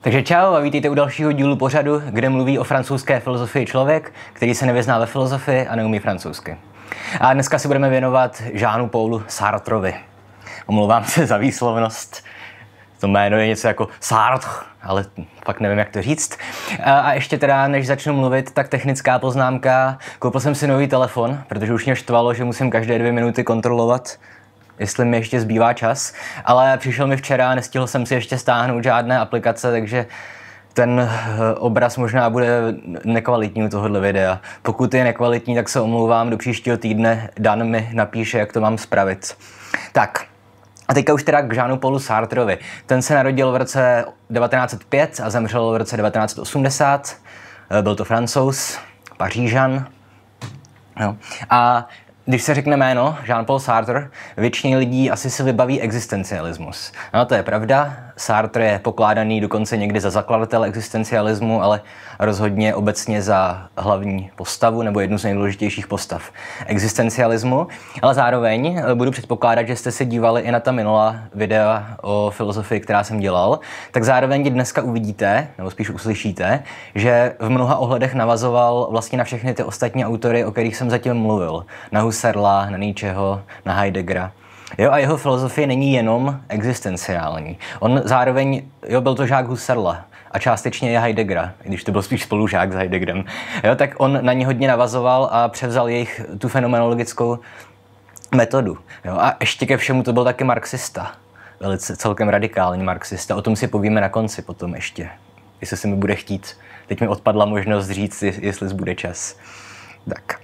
Takže čau a vítejte u dalšího dílu pořadu, kde mluví o francouzské filozofii člověk, který se nevyzná ve filozofii a neumí francouzsky. A dneska si budeme věnovat Jeanu Paulu Sartrovi. Omlouvám se za výslovnost. To jméno je něco jako Sartre, ale fakt nevím, jak to říct. A ještě teda, než začnu mluvit, tak technická poznámka. Koupil jsem si nový telefon, protože už mě štvalo, že musím každé 2 minuty kontrolovat, jestli mi ještě zbývá čas. Ale přišel mi včera, nestihl jsem si ještě stáhnout žádné aplikace, takže ten obraz možná bude nekvalitní u tohohle videa. Pokud je nekvalitní, tak se omlouvám, do příštího týdne Dan mi napíše, jak to mám spravit. Tak. A teďka už teda k Jeanu Paulu Sartrovi. Ten se narodil v roce 1905 a zemřel v roce 1980. Byl to Francouz, Pařížan. No. A když se řekne jméno Jean-Paul Sartre, většině lidí asi si vybaví existencialismus. No to je pravda, Sartre je pokládaný dokonce někdy za zakladatele existencialismu, ale rozhodně obecně za hlavní postavu nebo jednu z nejdůležitějších postav existencialismu. Ale zároveň budu předpokládat, že jste se dívali i na ta minulá videa o filozofii, která jsem dělal, tak zároveň dneska uvidíte, nebo spíš uslyšíte, že v mnoha ohledech navazoval vlastně na všechny ty ostatní autory, o kterých jsem zatím mluvil. Na Husserla, na Nietzscheho, na Heideggera. Jo, a jeho filozofie není jenom existenciální. On zároveň, byl to žák Husserla a částečně je Heideggera, i když to byl spíš spolužák s Heideggerem. Jo, tak on na ně hodně navazoval a převzal jejich tu fenomenologickou metodu. Jo, a ještě ke všemu to byl taky marxista. Velice celkem radikální marxista. O tom si povíme na konci potom ještě, jestli se mi bude chtít. Teď mi odpadla možnost říct, jestli zbude čas. Tak.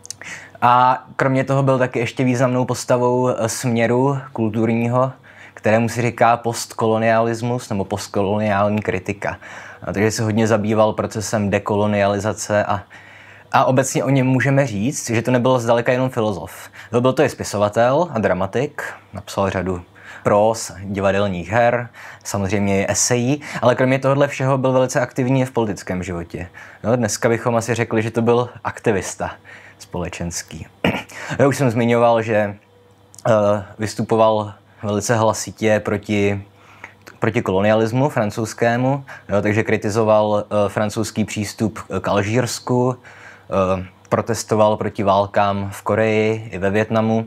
A kromě toho byl taky ještě významnou postavou směru kulturního, kterému se říká postkolonialismus nebo postkoloniální kritika. Takže se hodně zabýval procesem dekolonializace a obecně o něm můžeme říct, že to nebyl zdaleka jenom filozof. Byl to i spisovatel a dramatik, napsal řadu próz, divadelních her, samozřejmě i esejí, ale kromě tohohle všeho byl velice aktivní v politickém životě. Dneska bychom asi řekli, že to byl aktivista společenský. Já už jsem zmiňoval, že vystupoval velice hlasitě proti kolonialismu francouzskému, takže kritizoval francouzský přístup k Alžírsku, protestoval proti válkám v Koreji i ve Vietnamu.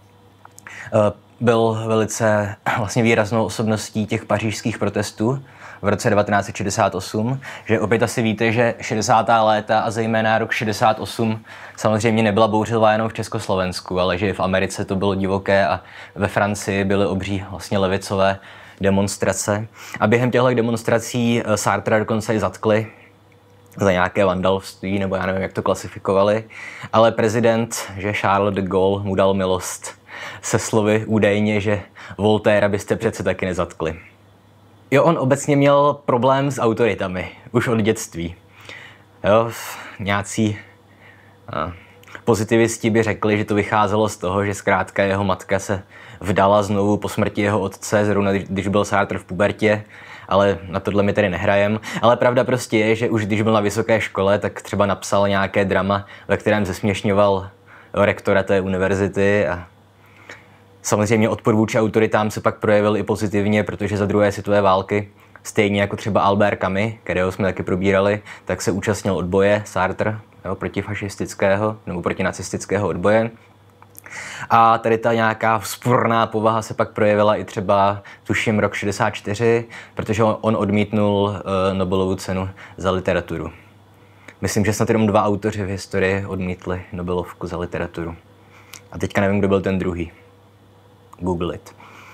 Byl velice vlastně výraznou osobností těch pařížských protestů v roce 1968, že opět asi víte, že 60. léta a zejména rok 68 samozřejmě nebyla bouřlivá jenom v Československu, ale že v Americe to bylo divoké a ve Francii byly obří vlastně levicové demonstrace. A během těchto demonstrací Sartra dokonce i zatkli za nějaké vandalství, nebo já nevím, jak to klasifikovali, ale prezident, že Charles de Gaulle, mu dal milost se slovy údajně, že Voltaire byste přece taky nezatkli. Jo, on obecně měl problém s autoritami, už od dětství. Jo, nějací pozitivisti by řekli, že to vycházelo z toho, že zkrátka jeho matka se vdala znovu po smrti jeho otce, zrovna když byl Sartre v pubertě, ale na tohle my tedy nehrajem. Ale pravda prostě je, že už když byl na vysoké škole, tak třeba napsal nějaké drama, ve kterém zesměšňoval rektora té univerzity a samozřejmě odpor vůči autoritám se pak projevil i pozitivně, protože za druhé světové války, stejně jako třeba Albert Camus, kterého jsme taky probírali, tak se účastnil odboje Sartre, protifašistického nebo protinacistického odboje. A tady ta nějaká vzpurná povaha se pak projevila i třeba, tuším, rok 64, protože on odmítnul Nobelovu cenu za literaturu. Myslím, že snad jenom 2 autoři v historii odmítli Nobelovku za literaturu. A teďka nevím, kdo byl ten druhý. Google it.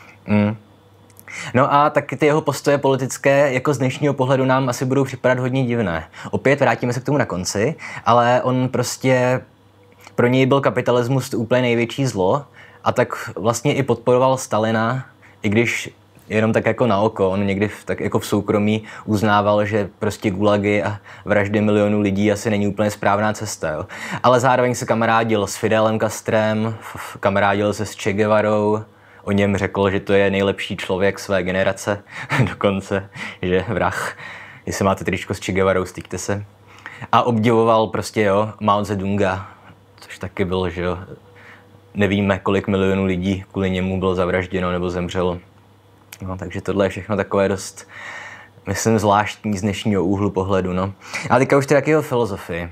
No a taky ty jeho postoje politické jako z dnešního pohledu nám asi budou připadat hodně divné. Opět vrátíme se k tomu na konci, ale on prostě, pro něj byl kapitalismus to úplně největší zlo a tak vlastně i podporoval Stalina, i když jenom tak jako na oko, on někdy tak jako v soukromí uznával, že prostě gulagy a vraždy milionů lidí asi není úplně správná cesta. Jo. Ale zároveň se kamarádil s Fidelem Castrem, kamarádil se s Che Guevarou, o něm řekl, že to je nejlepší člověk své generace, dokonce, že vrah, jestli máte tričko s Che Guevarou, styďte se. A obdivoval prostě Mao Zedonga, což taky byl, že nevíme, kolik milionů lidí kvůli němu bylo zavražděno nebo zemřelo. No, takže tohle je všechno takové dost myslím, zvláštní z dnešního úhlu pohledu. No. A teďka už teda k jeho filozofii.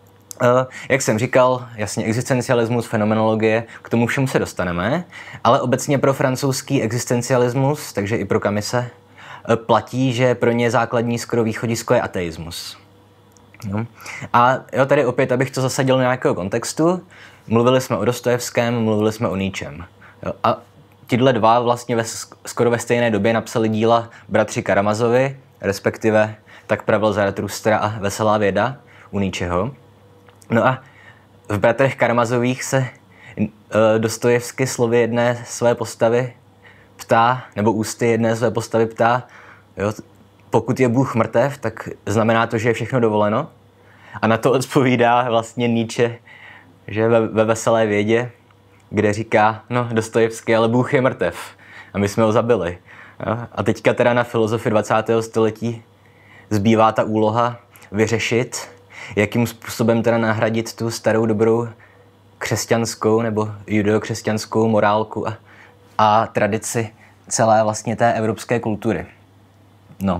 Jak jsem říkal, jasně existencialismus, fenomenologie, k tomu všemu se dostaneme, ale obecně pro francouzský existencialismus, takže i pro Camise, platí, že pro ně základní skoro východisko je ateismus. No. A jo, tady opět, abych to zasadil do nějakého kontextu, mluvili jsme o Dostojevském, mluvili jsme o Nietzschem. Jo. A tihle dva vlastně skoro ve stejné době napsali díla bratři Karamazovi, respektive Tak pravil Zaratustra a Veselá věda u Nietzscheho. No a v Bratrech Karamazových se Dostojevsky slovy jedné své postavy ptá, nebo ústy jedné své postavy ptá, jo, pokud je Bůh mrtev, tak znamená to, že je všechno dovoleno? A na to odpovídá vlastně Nietzsche, že ve Veselé vědě, kde říká, no Dostojevský, ale Bůh je mrtev a my jsme ho zabili. Jo? A teďka teda na filozofii 20. století zbývá ta úloha vyřešit, jakým způsobem teda nahradit tu starou dobrou křesťanskou nebo judeokřesťanskou morálku a tradici celé vlastně té evropské kultury. No.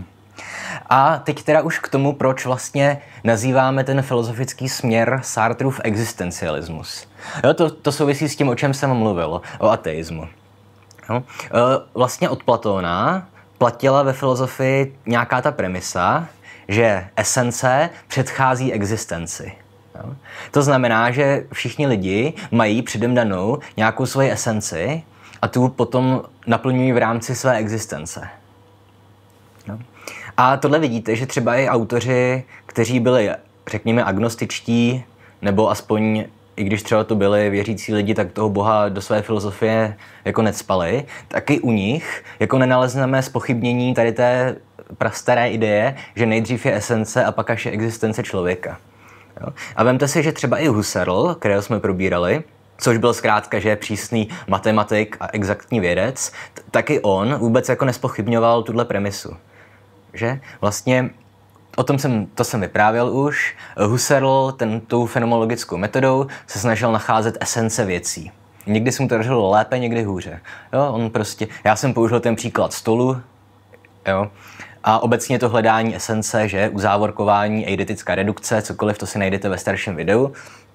A teď teda už k tomu, proč vlastně nazýváme ten filozofický směr Sartrův existencialismus. Jo, to souvisí s tím, o čem jsem mluvil, o ateismu. Jo. Vlastně od Platóna platila ve filozofii nějaká ta premisa, že esence předchází existenci. Jo. To znamená, že všichni lidi mají předem danou nějakou svoji esenci a tu potom naplňují v rámci své existence. Jo. A tohle vidíte, že třeba i autoři, kteří byli, řekněme, agnostičtí, nebo aspoň, i když třeba to byli věřící lidi, tak toho Boha do své filozofie jako necpali, taky u nich jako nenalezneme zpochybnění tady té prastaré ideje, že nejdřív je esence a pak až je existence člověka. Jo? A vemte si, že třeba i Husserl, kterého jsme probírali, což byl zkrátka, že je přísný matematik a exaktní vědec, taky on vůbec jako nespochybňoval tuhle premisu. Že? Vlastně to jsem vyprávěl už. Husserl tou fenomenologickou metodou se snažil nacházet esence věcí. Někdy se mu to dařilo lépe, někdy hůře. Jo? Já jsem použil ten příklad stolu, jo? A obecně to hledání esence, že uzávorkování, eidetická redukce, cokoliv, to si najdete ve starším videu.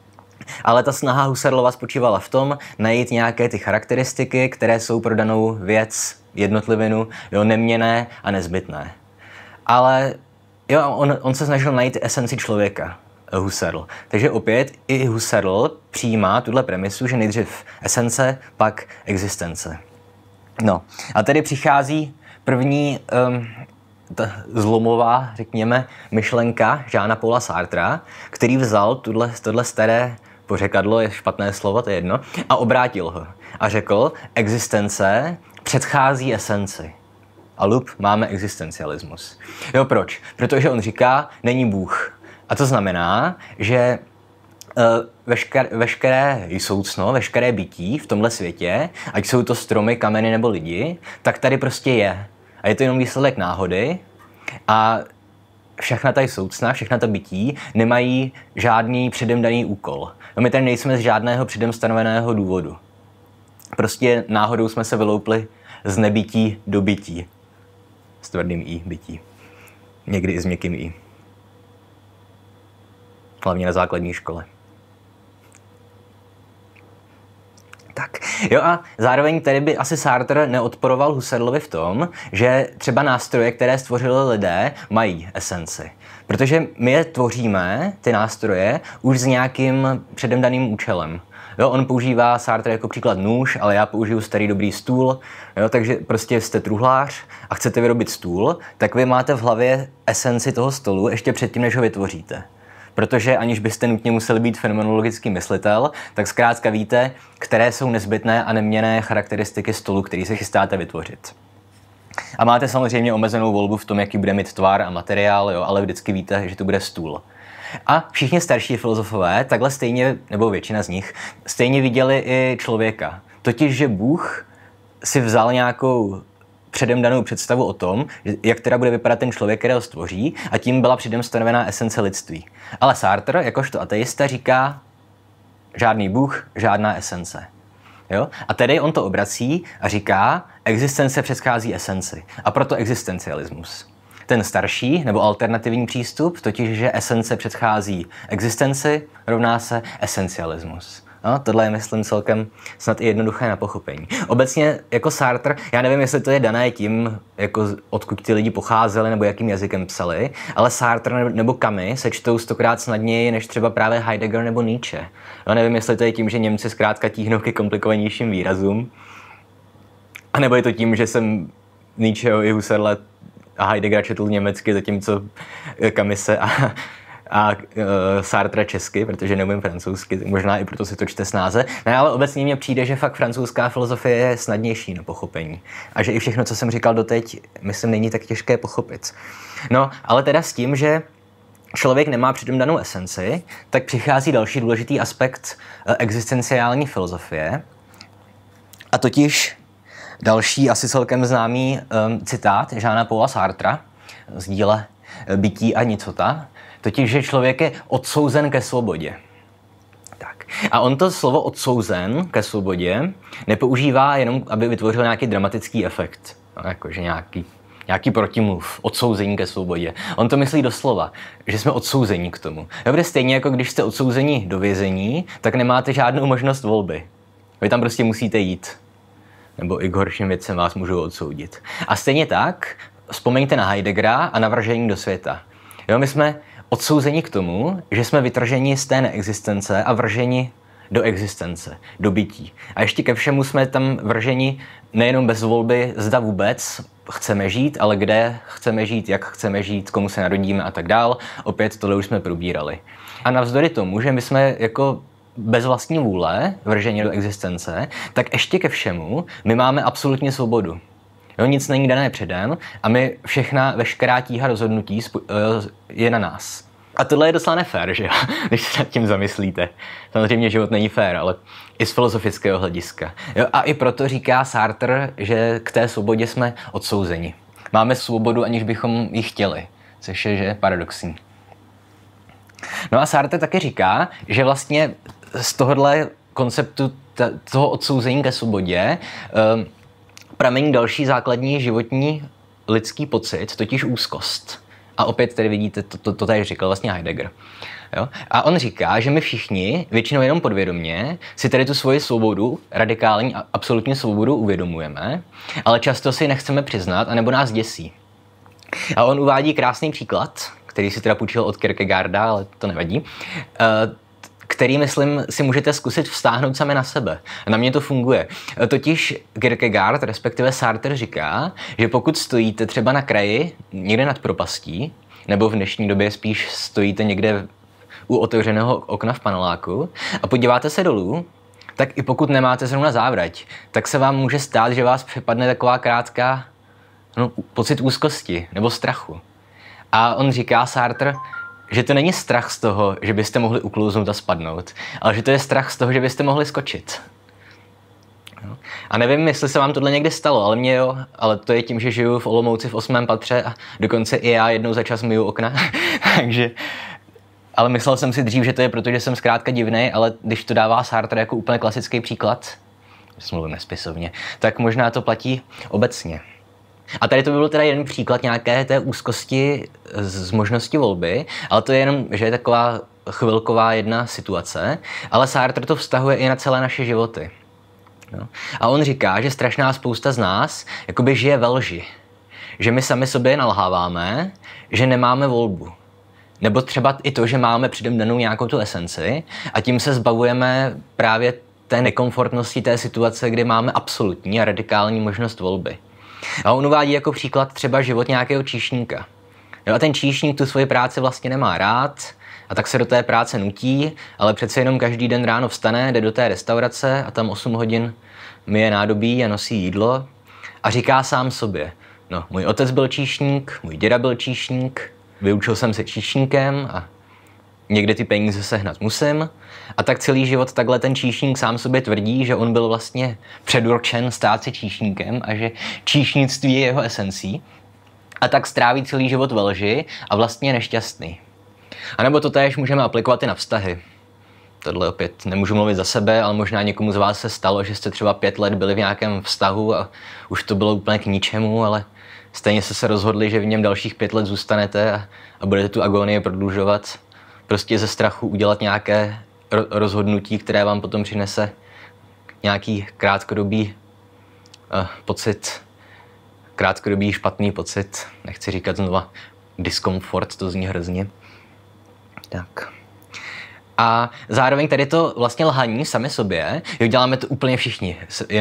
Ale ta snaha Husserlova spočívala v tom najít nějaké ty charakteristiky, které jsou pro danou věc, jednotlivinu, jo, neměnné a nezbytné. Ale jo, on se snažil najít esenci člověka, Husserl. Takže opět i Husserl přijímá tuhle premisu, že nejdřív esence, pak existence. No a tady přichází první ta zlomová, řekněme, myšlenka Jeana Paula Sartra, který vzal tohle staré pořekadlo, je špatné slovo, to je jedno, a obrátil ho. A řekl, existence předchází esenci. A lup, máme existencialismus. Jo, proč? Protože on říká, není Bůh. A to znamená, že veškeré jsoucno, veškeré bytí v tomhle světě, ať jsou to stromy, kameny nebo lidi, tak tady prostě je. A je to jenom výsledek náhody a všechna ta jsoucna, všechna ta bytí nemají žádný předem daný úkol. No my tady nejsme z žádného předem stanoveného důvodu. Prostě náhodou jsme se vyloupli z nebytí do bytí. S tvrdým i bytí. Někdy i s měkkým i. Hlavně na základní škole. Tak, jo a zároveň tady by asi Sartre neodporoval Husserlovi v tom, že třeba nástroje, které stvořili lidé, mají esenci. Protože my je tvoříme, ty nástroje, už s nějakým předem daným účelem. Jo, on používá Sartre jako příklad nůž, ale já použiju starý dobrý stůl. Jo, takže prostě jste truhlář a chcete vyrobit stůl, tak vy máte v hlavě esenci toho stolu ještě předtím, než ho vytvoříte. Protože aniž byste nutně museli být fenomenologický myslitel, tak zkrátka víte, které jsou nezbytné a neměnné charakteristiky stolu, který se chystáte vytvořit. A máte samozřejmě omezenou volbu v tom, jaký bude mít tvar a materiál, jo, ale vždycky víte, že to bude stůl. A všichni starší filozofové, takhle stejně, nebo většina z nich, stejně viděli i člověka. Totiž, že Bůh si vzal nějakou předem danou představu o tom, jak teda bude vypadat ten člověk, kterého stvoří, a tím byla předem stanovená esence lidství. Ale Sartre, jakožto ateista, říká žádný Bůh, žádná esence. Jo? A tedy on to obrací a říká, existence předchází esenci. A proto existencialismus. ten starší nebo alternativní přístup, totiž, že esence předchází existenci, rovná se esencialismus. No, tohle je, myslím, celkem snad i jednoduché na pochopení. Obecně jako Sartre, já nevím, jestli to je dané tím, jako odkud ti lidi pocházeli nebo jakým jazykem psali, ale Sartre nebo Camus se čtou 100krát snadněji než třeba právě Heidegger nebo Nietzsche. No, nevím, jestli to je tím, že Němci zkrátka tíhnou ke komplikovanějším výrazům, a nebo je to tím, že jsem Nietzscheho i Husserla a Heideggera četl německy, zatímco Camise a Sartre česky, protože neumím francouzsky, možná i proto si to čte snáze. No, ale obecně mně přijde, že fakt francouzská filozofie je snadnější na pochopení. A že i všechno, co jsem říkal doteď, myslím, není tak těžké pochopit. No, ale teda s tím, že člověk nemá předem danou esenci, tak přichází další důležitý aspekt existenciální filozofie. A totiž další asi celkem známý citát Jeana Paula Sartra z díla Bytí a nicota, totiž, že člověk je odsouzen ke svobodě. Tak. A on to slovo odsouzen ke svobodě nepoužívá jenom, aby vytvořil nějaký dramatický efekt. No, jakože nějaký protimluv, odsouzení ke svobodě. On to myslí doslova, že jsme odsouzení k tomu. Dobře, stejně jako když jste odsouzeni do vězení, tak nemáte žádnou možnost volby. Vy tam prostě musíte jít. Nebo i k horším věcem vás můžou odsoudit. A stejně tak, vzpomeňte na Heideggera a navržení do světa. Jo, my jsme odsouzeni k tomu, že jsme vytrženi z té neexistence a vrženi do existence, do bytí. A ještě ke všemu jsme tam vrženi nejenom bez volby, zda vůbec chceme žít, ale kde chceme žít, jak chceme žít, komu se narodíme a tak dál. Opět tohle už jsme probírali. A navzdory tomu, že my jsme jako bez vlastní vůle vrženi do existence, tak ještě ke všemu my máme absolutní svobodu. Jo, nic není dané předem a my veškerá tíha rozhodnutí je na nás. A tohle je docela nefér, že jo? Když se nad tím zamyslíte. Samozřejmě život není fér, ale i z filozofického hlediska. Jo, a i proto říká Sartre, že k té svobodě jsme odsouzeni. Máme svobodu, aniž bychom ji chtěli, což je že paradoxní. No a Sartre taky říká, že vlastně z tohohle konceptu toho odsouzení ke svobodě pramení další základní životní lidský pocit, totiž úzkost. A opět tady vidíte, to tady říkal vlastně Heidegger. Jo? A on říká, že my všichni, většinou jenom podvědomě, si tady tu svoji svobodu, radikální absolutní svobodu uvědomujeme, ale často si nechceme přiznat, anebo nás děsí. A on uvádí krásný příklad, který si teda půjčil od Kierkegaarda, ale to nevadí, který, myslím, si můžete zkusit vztáhnout sami na sebe. Na mě to funguje. Totiž Kierkegaard, respektive Sartre říká, že pokud stojíte třeba na kraji, někde nad propastí, nebo v dnešní době spíš stojíte někde u otevřeného okna v paneláku a podíváte se dolů, tak i pokud nemáte zrovna závrať, tak se vám může stát, že vás přepadne taková krátká pocit úzkosti nebo strachu. A on říká, Sartre, že to není strach z toho, že byste mohli uklouznout a spadnout, ale že to je strach z toho, že byste mohli skočit. A nevím, jestli se vám tohle někdy stalo, ale mě jo, ale to je tím, že žiju v Olomouci v 8. patře a dokonce i já jednou za čas myju okna, takže... Ale myslel jsem si dřív, že to je proto, že jsem zkrátka divnej, ale když to dává Sartre jako úplně klasický příklad, mluvím nespisovně, tak možná to platí obecně. A tady to by byl teda jeden příklad nějaké té úzkosti z možnosti volby, ale to je jenom, že je taková chvilková jedna situace, ale Sartre to vztahuje i na celé naše životy. No. A on říká, že strašná spousta z nás jakoby žije ve lži. Že my sami sobě nalháváme, že nemáme volbu. Nebo třeba i to, že máme předem danou nějakou tu esenci a tím se zbavujeme právě té nekomfortnosti té situace, kdy máme absolutní a radikální možnost volby. A on uvádí jako příklad třeba život nějakého číšníka. Jo, a ten číšník tu svoji práci vlastně nemá rád a tak se do té práce nutí, ale přece jenom každý den ráno vstane, jde do té restaurace a tam 8 hodin myje nádobí a nosí jídlo a říká sám sobě, no, můj otec byl číšník, můj děda byl číšník, vyučil jsem se číšníkem a někde ty peníze sehnat musím. A tak celý život takhle ten číšník sám sobě tvrdí, že on byl vlastně předurčen stát se číšníkem a že číšnictví je jeho esencí. A tak stráví celý život ve lži a vlastně je nešťastný. A nebo to též můžeme aplikovat i na vztahy. Tohle opět nemůžu mluvit za sebe, ale možná někomu z vás se stalo, že jste třeba 5 let byli v nějakém vztahu a už to bylo úplně k ničemu, ale stejně jste se rozhodli, že v něm dalších 5 let zůstanete a budete tu agonii prodlužovat. Prostě ze strachu udělat nějaké rozhodnutí, které vám potom přinese nějaký krátkodobý pocit, krátkodobý špatný pocit. Nechci říkat znova diskomfort, to zní hrozně. Tak. A zároveň tady to vlastně lhaní sami sobě, jo, děláme to úplně všichni.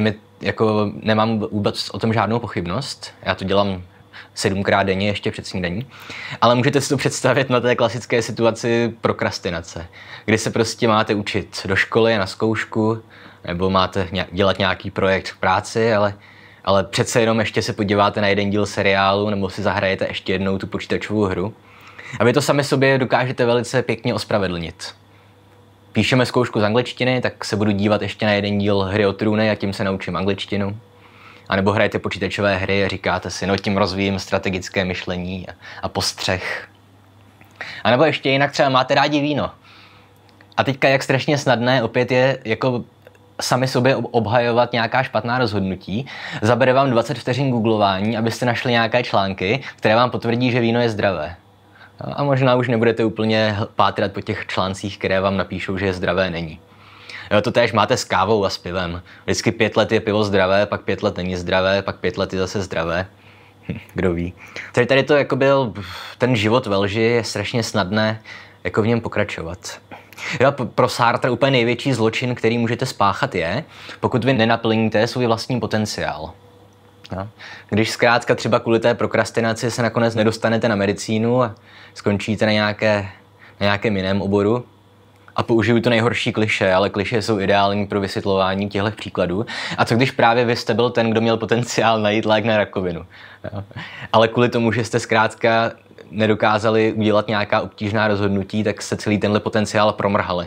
Nemám vůbec o tom žádnou pochybnost. Já to dělám 7krát denně ještě před snídaní. Ale můžete si to představit na té klasické situaci prokrastinace, kdy se prostě máte učit do školy, na zkoušku, nebo máte dělat nějaký projekt v práci, ale přece jenom ještě se podíváte na jeden díl seriálu, nebo si zahrajete ještě jednou tu počítačovou hru. A vy to sami sobě dokážete velice pěkně ospravedlnit. Píšeme zkoušku z angličtiny, tak se budu dívat ještě na jeden díl Hry o trůny a tím se naučím angličtinu. A nebo hrajete počítačové hry a říkáte si, no tím rozvíjím strategické myšlení a postřeh. A nebo ještě jinak třeba máte rádi víno. A teďka jak strašně snadné opět je jako sami sobě obhajovat nějaká špatná rozhodnutí. Zabere vám 20 vteřin googlování, abyste našli nějaké články, které vám potvrdí, že víno je zdravé. A možná už nebudete úplně pátrat po těch článcích, které vám napíšou, že je zdravé není. Jo, to též máte s kávou a s pivem. Vždycky 5 let je pivo zdravé, pak 5 let není zdravé, pak 5 let je zase zdravé. Kdo ví. Tady to jako byl ten život ve lži, je strašně snadné jako v něm pokračovat. Jo, pro Sartre úplně největší zločin, který můžete spáchat je, pokud vy nenaplníte svůj vlastní potenciál. No. Když zkrátka třeba kvůli té prokrastinaci se nakonec nedostanete na medicínu a skončíte na nějakém jiném oboru, a použiju to nejhorší klišé, ale klišé jsou ideální pro vysvětlování těchto příkladů. A co když právě vy jste byl ten, kdo měl potenciál najít lék na rakovinu? Jo. Ale kvůli tomu, že jste zkrátka nedokázali udělat nějaká obtížná rozhodnutí, tak se celý tenhle potenciál promrhali.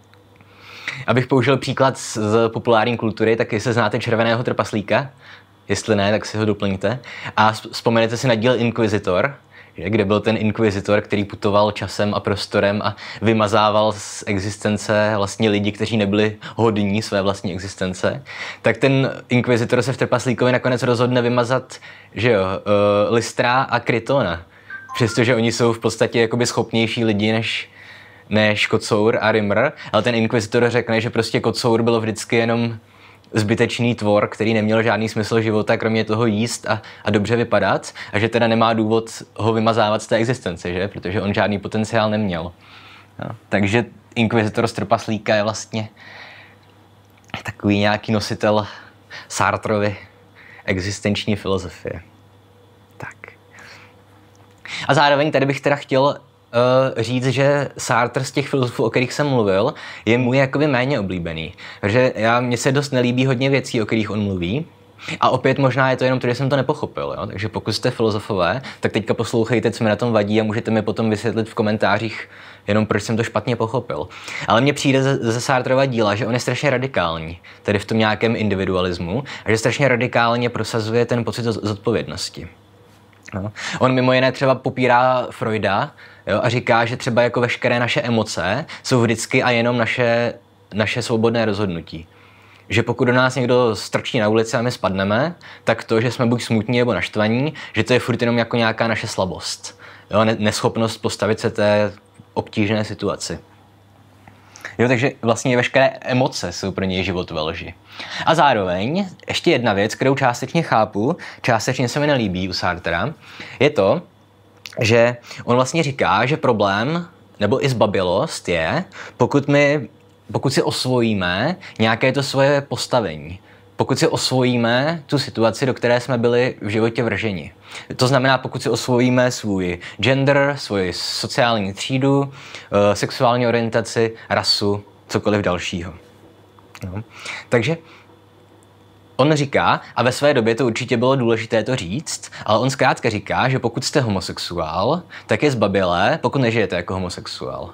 Abych použil příklad z populární kultury, tak jestli znáte Červeného trpaslíka, jestli ne, tak si ho doplňte. A vzpomenete si na díl Inquisitor, kde byl ten inkvizitor, který putoval časem a prostorem a vymazával z existence vlastně lidi, kteří nebyli hodní své vlastní existence. Tak ten inkvizitor se v Trpaslíkovi nakonec rozhodne vymazat, že jo, Lystra a Krytona. Přestože oni jsou v podstatě jakoby schopnější lidi než Kocour a Rimmer, ale ten inkvizitor řekne, že prostě Kocour byl vždycky jenom zbytečný tvor, který neměl žádný smysl života, kromě toho jíst a dobře vypadat, a že teda nemá důvod ho vymazávat z té existence, že? Protože on žádný potenciál neměl. No, takže inkvizitor z Trpaslíka je vlastně takový nějaký nositel Sartrovy existenční filozofie. Tak. A zároveň tady bych teda chtěl říct, že Sartre z těch filozofů, o kterých jsem mluvil, je můj jakoby méně oblíbený. Takže mně se dost nelíbí hodně věcí, o kterých on mluví. A opět možná je to jenom to, že jsem to nepochopil. Jo? Takže pokud jste filozofové, tak teďka poslouchejte, co mi na tom vadí, a můžete mi potom vysvětlit v komentářích jenom, proč jsem to špatně pochopil. Ale mně přijde ze Sartrova díla, že on je strašně radikální, tedy v tom nějakém individualismu, a že strašně radikálně prosazuje ten pocit zodpovědnosti. No. On mimo jiné třeba popírá Freuda, jo, a říká, že třeba jako veškeré naše emoce jsou vždycky a jenom naše svobodné rozhodnutí. Že pokud do nás někdo strčí na ulici a my spadneme, tak to, že jsme buď smutní nebo naštvaní, že to je furt jenom jako nějaká naše slabost. Jo, neschopnost postavit se té obtížné situaci. Jo, takže vlastně veškeré emoce jsou pro něj život ve lži. A zároveň ještě jedna věc, kterou částečně chápu, částečně se mi nelíbí u Sartra, je to, že on vlastně říká, že problém nebo i zbabělost je, pokud si osvojíme nějaké to svoje postavení. Pokud si osvojíme tu situaci, do které jsme byli v životě vrženi. To znamená, pokud si osvojíme svůj gender, svoji sociální třídu, sexuální orientaci, rasu, cokoliv dalšího. No. Takže on říká, a ve své době to určitě bylo důležité to říct, ale on zkrátka říká, že pokud jste homosexuál, tak je zbabělé, pokud nežijete jako homosexuál.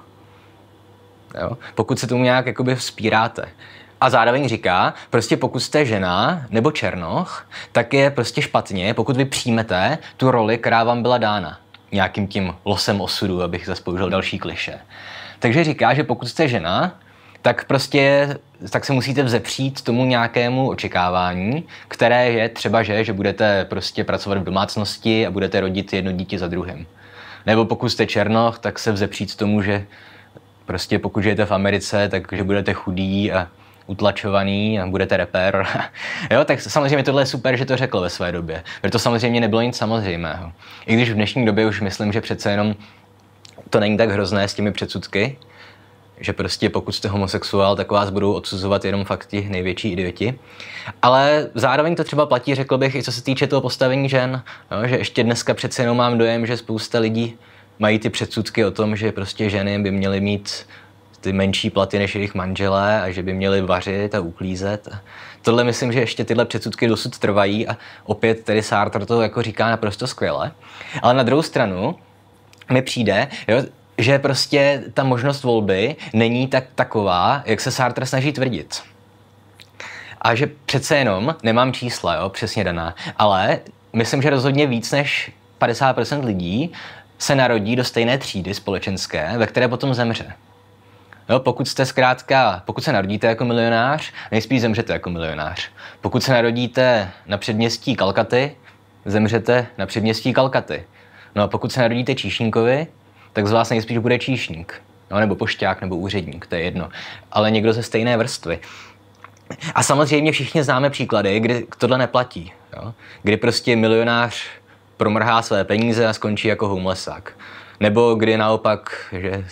Jo? Pokud se tomu nějak jakoby vzpíráte. A zároveň říká, prostě pokud jste žena nebo černoch, tak je prostě špatně, pokud vy přijmete tu roli, která vám byla dána nějakým tím losem osudu, abych zase použil další klišé. Takže říká, že pokud jste žena, tak se musíte vzepřít tomu nějakému očekávání, které je třeba, že budete prostě pracovat v domácnosti a budete rodit jedno dítě za druhým. Nebo pokud jste černoch, tak se vzepřít tomu, že prostě pokud žijete v Americe, takže budete chudý a utlačovaný a budete rapper. Jo, tak samozřejmě tohle je super, že to řekl ve své době. Protože to samozřejmě nebylo nic samozřejmého. I když v dnešní době už myslím, že přece jenom to není tak hrozné s těmi předsudky, že prostě pokud jste homosexuál, tak vás budou odsuzovat jenom fakt ti největší idioti. Ale zároveň to třeba platí, řekl bych, i co se týče toho postavení žen, jo, že ještě dneska přece jenom mám dojem, že spousta lidí mají ty předsudky o tom, že prostě ženy by měly mít ty menší platy než jejich manželé a že by měly vařit a uklízet. Tohle myslím, že ještě tyhle předsudky dosud trvají a opět tedy Sartre to jako říká naprosto skvěle. Ale na druhou stranu mi přijde, jo, že prostě ta možnost volby není taková, jak se Sartre snaží tvrdit. A že přece jenom, nemám čísla, jo, přesně daná, ale myslím, že rozhodně víc než 50% lidí se narodí do stejné třídy společenské, ve které potom zemře. Jo, pokud se narodíte jako milionář, nejspíš zemřete jako milionář. Pokud se narodíte na předměstí Kalkaty, zemřete na předměstí Kalkaty. No a pokud se narodíte číšníkovi, tak z vás nejspíš bude číšník. No, nebo pošťák, nebo úředník, to je jedno. Ale někdo ze stejné vrstvy. A samozřejmě všichni známe příklady, kdy tohle neplatí. Jo? Kdy prostě milionář promrhá své peníze a skončí jako homelessák. Nebo kdy naopak, že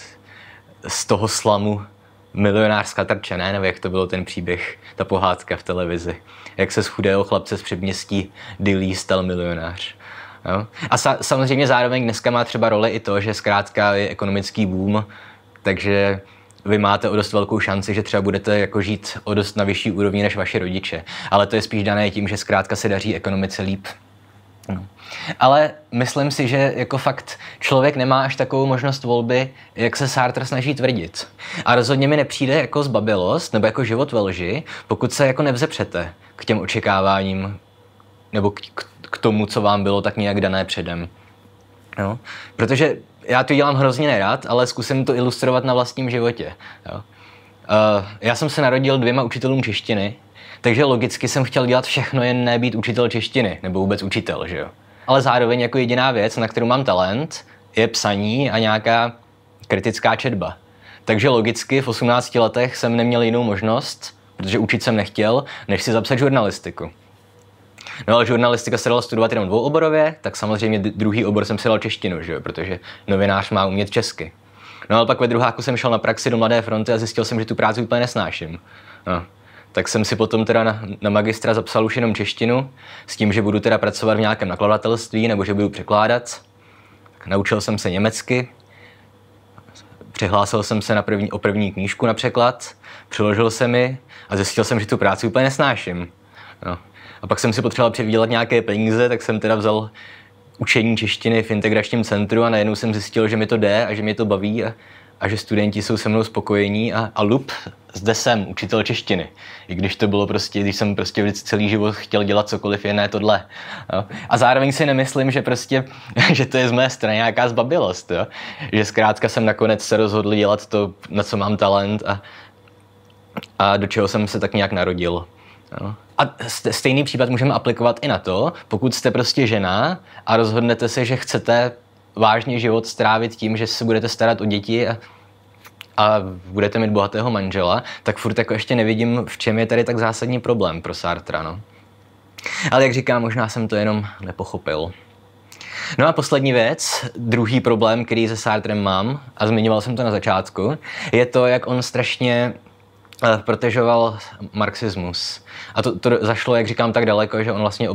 z toho slamu milionář skatrče, ne? Nebo jak to bylo ten příběh, ta pohádka v televizi. Jak se z chudého chlapce z předměstí Dillí stal milionář. Jo? A samozřejmě zároveň dneska má třeba roli i to, že zkrátka je ekonomický boom, takže vy máte o dost velkou šanci, že třeba budete jako žít o dost na vyšší úrovni než vaši rodiče. Ale to je spíš dané tím, že zkrátka se daří ekonomice líp. No. Ale myslím si, že jako fakt člověk nemá až takovou možnost volby, jak se Sartre snaží tvrdit. A rozhodně mi nepřijde jako zbabilost nebo jako život ve lži, pokud se jako nevzepřete k těm očekáváním nebo k tomu, co vám bylo tak nějak dané předem. No. Protože já to dělám hrozně nerad, ale zkusím to ilustrovat na vlastním životě. Jo. Já jsem se narodil 2 učitelům češtiny, takže logicky jsem chtěl dělat všechno, jen ne být učitel češtiny, nebo vůbec učitel, že jo. Ale zároveň jako jediná věc, na kterou mám talent, je psaní a nějaká kritická četba. Takže logicky v 18 letech jsem neměl jinou možnost, protože učit jsem nechtěl, než si zapsat žurnalistiku. No ale žurnalistika se dala studovat jenom dvouoborově, tak samozřejmě druhý obor jsem si dal češtinu, že jo, protože novinář má umět česky. No ale pak ve druháku jsem šel na praxi do Mladé fronty a zjistil jsem, že tu práci úplně nesnáším. No. Tak jsem si potom teda na magistra zapsal už jenom češtinu, s tím, že budu teda pracovat v nějakém nakladatelství nebo že budu překládat. Naučil jsem se německy, přihlásil jsem se o první knížku na překlad, přiložil jsem ji a zjistil jsem, že tu práci úplně nesnáším. No. A pak jsem si potřeboval přivydělat nějaké peníze, tak jsem teda vzal učení češtiny v integračním centru a najednou jsem zjistil, že mi to jde a že mě to baví a že studenti jsou se mnou spokojení a lup, zde jsem učitel češtiny. I když to bylo prostě, když jsem prostě celý život chtěl dělat cokoliv jiné tohle. Jo. A zároveň si nemyslím, že prostě, že to je z mé strany nějaká zbabilost, jo. Že zkrátka jsem nakonec se rozhodl dělat to, na co mám talent a do čeho jsem se tak nějak narodil. Jo. A stejný případ můžeme aplikovat i na to, pokud jste prostě žena a rozhodnete se, že chcete vážně život strávit tím, že se budete starat o děti a budete mít bohatého manžela, tak furt jako ještě nevidím, v čem je tady tak zásadní problém pro Sartra, no. Ale jak říkám, možná jsem to jenom nepochopil. No a poslední věc, druhý problém, který se Sartrem mám, a zmiňoval jsem to na začátku, je to, jak on strašně protežoval marxismus. A to zašlo, jak říkám, tak daleko, že on vlastně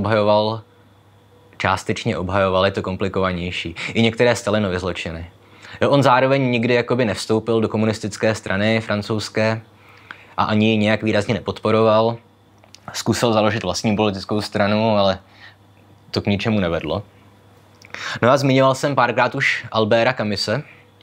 částečně obhajoval, je to komplikovanější. I některé Stalinovy zločiny. Jo, on zároveň nikdy jakoby nevstoupil do komunistické strany francouzské a ani ji nějak výrazně nepodporoval. Zkusil založit vlastní politickou stranu, ale to k ničemu nevedlo. No a zmiňoval jsem párkrát už Alberta Camise.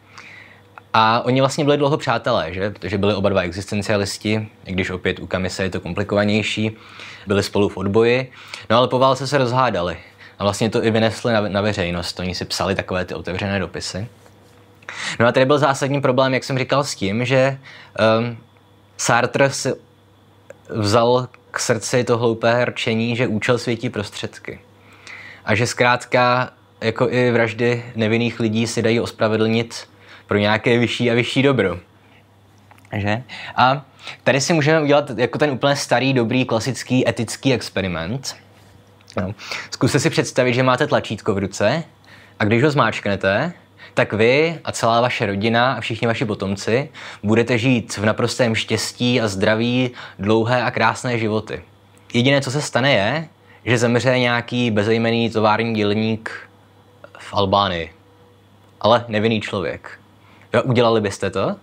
A oni vlastně byli dlouho přátelé, že? Protože byli oba dva existencialisti, i když opět u Camise je to komplikovanější. Byli spolu v odboji, no ale po válce se rozhádali. A vlastně to i vynesli na veřejnost. Oni si psali takové ty otevřené dopisy. No a tady byl zásadní problém, jak jsem říkal, s tím, že Sartre si vzal k srdci to hloupé rčení, že účel světí prostředky. A že zkrátka jako i vraždy nevinných lidí si dají ospravedlnit pro nějaké vyšší a vyšší dobro. Že? A tady si můžeme udělat jako ten úplně starý, dobrý, klasický etický experiment. No. Zkuste si představit, že máte tlačítko v ruce a když ho zmáčknete, tak vy a celá vaše rodina a všichni vaši potomci budete žít v naprostém štěstí a zdraví dlouhé a krásné životy. Jediné, co se stane, je, že zemře nějaký bezejmenný tovární dělník v Albánii. Ale nevinný člověk. Jo, udělali byste to?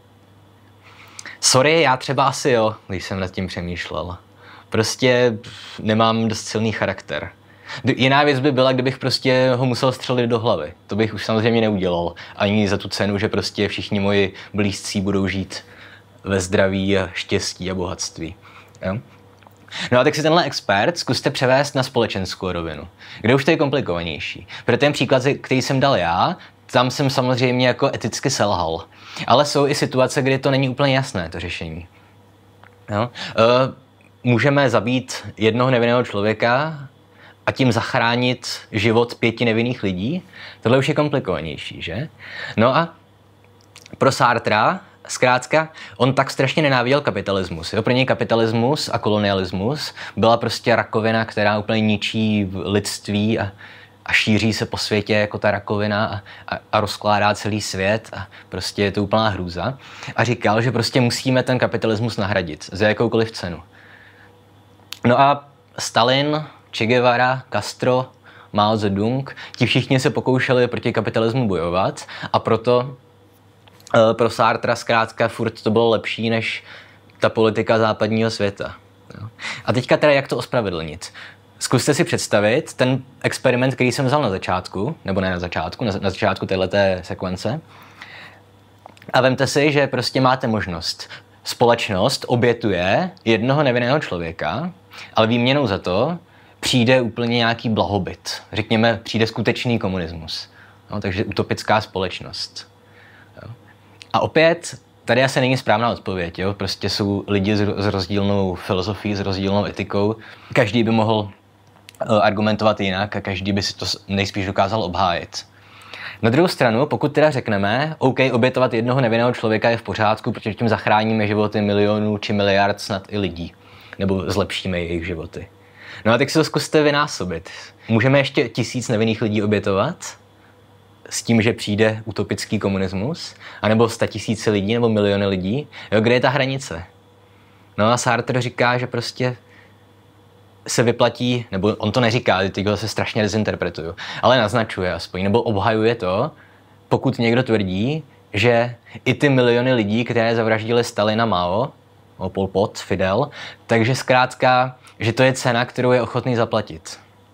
Sorry, já třeba asi jo, když jsem nad tím přemýšlel. Prostě nemám dost silný charakter. Jiná věc by byla, kdybych prostě ho musel střelit do hlavy. To bych už samozřejmě neudělal. Ani za tu cenu, že prostě všichni moji blízcí budou žít ve zdraví a štěstí a bohatství. Jo? No a tak si tenhle expert zkuste převést na společenskou rovinu, kde už to je komplikovanější. Protože ten příklad, který jsem dal já, tam jsem samozřejmě jako eticky selhal. Ale jsou i situace, kdy to není úplně jasné, to řešení. Jo? Můžeme zabít jednoho nevinného člověka a tím zachránit život 5 nevinných lidí. Tohle už je komplikovanější, že? No a pro Sartra, zkrátka, on tak strašně nenáviděl kapitalismus. Jo? Pro něj kapitalismus a kolonialismus byla prostě rakovina, která úplně ničí lidství a šíří se po světě jako ta rakovina a rozkládá celý svět a prostě je to úplná hrůza. A říkal, že prostě musíme ten kapitalismus nahradit za jakoukoliv cenu. No a Stalin, Che Guevara, Castro, Mao Zedong, ti všichni se pokoušeli proti kapitalismu bojovat a proto pro Sartra zkrátka furt to bylo lepší než ta politika západního světa. A teďka teda jak to ospravedlnit? Zkuste si představit ten experiment, který jsem vzal na začátku, nebo ne na začátku, na začátku téhleté sekvence. A vemte si, že prostě máte možnost. Společnost obětuje jednoho nevinného člověka, ale výměnou za to přijde úplně nějaký blahobyt. Řekněme, přijde skutečný komunismus. No, takže utopická společnost. Jo. A opět, tady asi není správná odpověď. Jo? Prostě jsou lidi s rozdílnou filozofií, s rozdílnou etikou. Každý by mohl argumentovat jinak a každý by si to nejspíš dokázal obhájit. Na druhou stranu, pokud teda řekneme, OK, obětovat jednoho nevinného člověka je v pořádku, protože tím zachráníme životy milionů či miliard snad i lidí. Nebo zlepšíme jejich životy. No a tak si to zkuste vynásobit. Můžeme ještě 1000 nevinných lidí obětovat s tím, že přijde utopický komunismus? A nebo 100 000 lidí nebo miliony lidí? Jo, kde je ta hranice? No a Sartre říká, že prostě se vyplatí, nebo on to neříká, teď ho se strašně dezinterpretuju, ale naznačuje aspoň, nebo obhajuje to, pokud někdo tvrdí, že i ty miliony lidí, které zavraždili Stalina, Mao, Pol Pot, Fidel, takže zkrátka, že to je cena, kterou je ochotný zaplatit.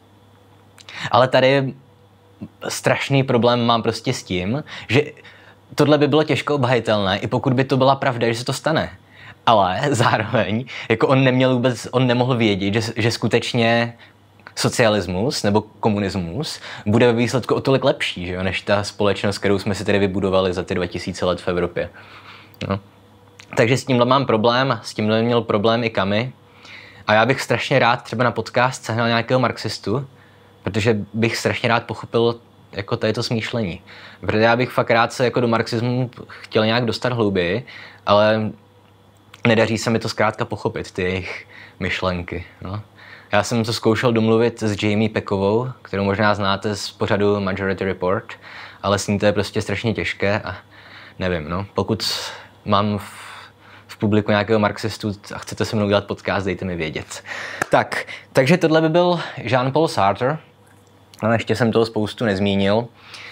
Ale tady strašný problém mám prostě s tím, že tohle by bylo těžko obhajitelné, i pokud by to byla pravda, že se to stane. Ale zároveň, jako on nemohl vědět, že skutečně socialismus nebo komunismus bude ve výsledku o tolik lepší, že jo, než ta společnost, kterou jsme si tedy vybudovali za ty 2000 let v Evropě. No. Takže s tímhle mám problém, s tímhle měl problém i Camus. A já bych strašně rád třeba na podcast sehnal nějakého marxistu, protože bych strašně rád pochopil jako to smýšlení. Protože já bych fakt rád se jako do marxismu chtěl nějak dostat hlouběji, ale nedaří se mi to zkrátka pochopit, ty jejich myšlenky. No. Já jsem to zkoušel domluvit s Jamie Peckovou, kterou možná znáte z pořadu Majority Report, ale s ní to je prostě strašně těžké a nevím, no. Pokud mám v publiku nějakého marxistu a chcete se mnou udělat podcast, dejte mi vědět. Takže tohle by byl Jean-Paul Sartre. No, ještě jsem toho spoustu nezmínil.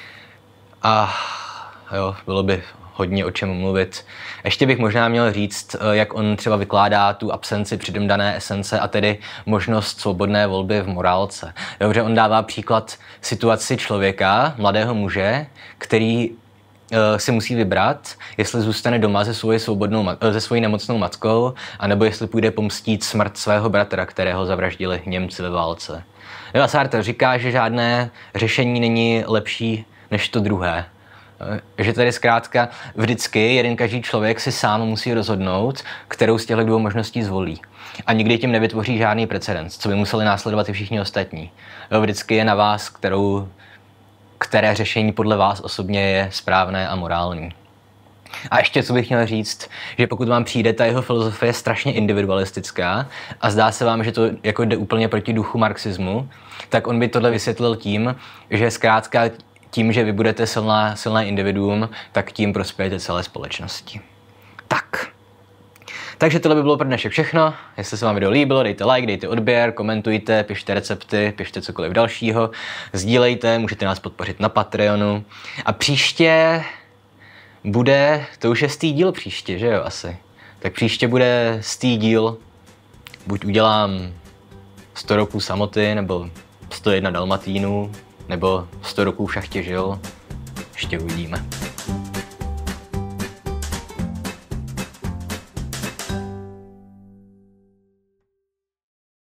A jo, bylo by hodně o čem mluvit. Ještě bych možná měl říct, jak on třeba vykládá tu absenci předem dané esence a tedy možnost svobodné volby v morálce. Dobře, on dává příklad situaci člověka, mladého muže, který si musí vybrat, jestli zůstane doma se svojí nemocnou matkou, anebo jestli půjde pomstít smrt svého bratra, kterého zavraždili Němci ve válce. Jo, a Sartre říká, že žádné řešení není lepší než to druhé. Že tady zkrátka vždycky jeden každý člověk si sám musí rozhodnout, kterou z těchto dvou možností zvolí. A nikdy tím nevytvoří žádný precedens, co by museli následovat i všichni ostatní. Vždycky je na vás, které řešení podle vás osobně je správné a morální. A ještě co bych měl říct, že pokud vám přijde ta jeho filozofie strašně individualistická a zdá se vám, že to jako jde úplně proti duchu marxismu, tak on by tohle vysvětlil tím, že zkrátka tím, že vy budete silné individuum, tak tím prospějete celé společnosti. Tak. Takže tohle by bylo pro dnešek všechno. Jestli se vám video líbilo, dejte like, dejte odběr, komentujte, pište recepty, pište cokoliv dalšího, sdílejte, můžete nás podpořit na Patreonu. A příště bude, to už je 100. díl příště, že jo, asi. Tak příště bude 100. díl, buď udělám 100 roků samoty, nebo 101 dalmatínů, nebo 100 roků v šachtě žil, ještě uvidíme.